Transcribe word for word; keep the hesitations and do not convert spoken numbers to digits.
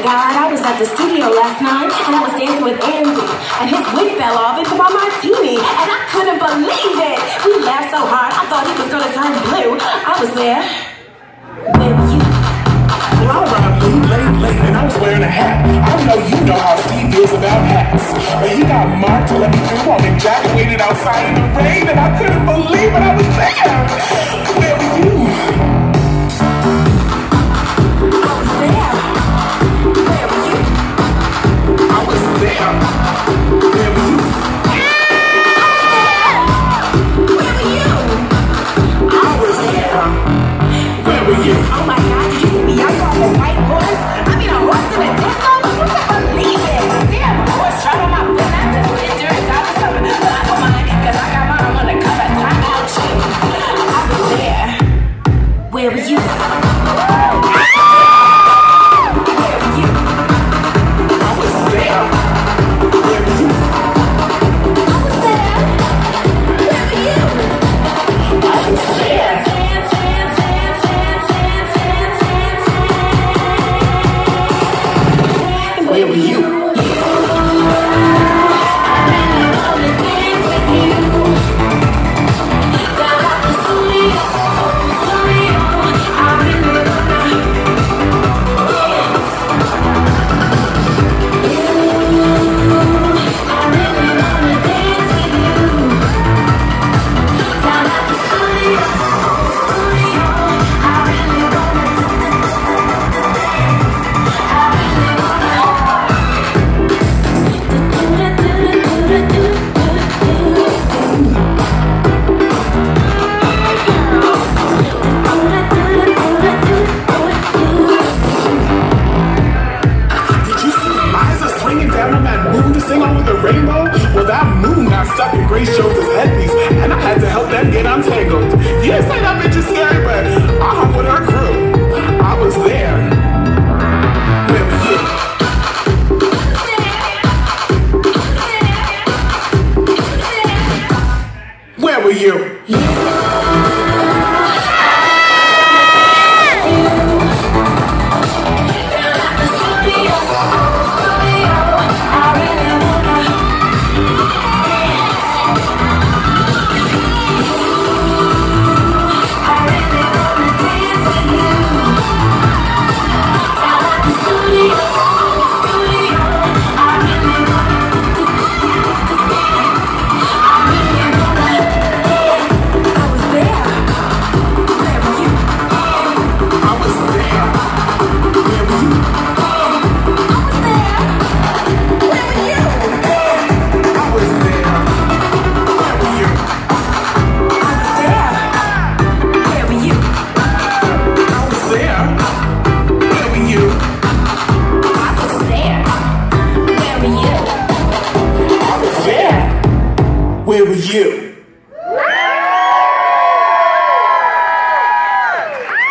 God, I was at the studio last night and I was dancing with Andy and his wig fell off into my martini and I couldn't believe it. We laughed so hard, I thought he was gonna turn blue. I was there. Where were you? Well, I arrived late, late, late, and I was wearing a hat. I know you know how Steve feels about hats. But he got marked to let me through while Jack waited outside in the rain and I couldn't believe it. I was there. Where were you? Oh my God, did you see me? I got the white horse. I mean, a horse in a disco? You can't believe it. Damn, the horse shot on my foot. I had to sit during dollar something. But I don't mind, because I got mine on the cover. Time out cheap. I was there. Where were you? Where were you? I was there. Where were you? I was there. Where were you? I was there. Where were you? Well, that moon got stuck in Grace Jones' headpiece, and I had to help them get untangled. You didn't say that bitch is scary, but I hung with her crew. I was there. Where were you? Where were you? Where were you?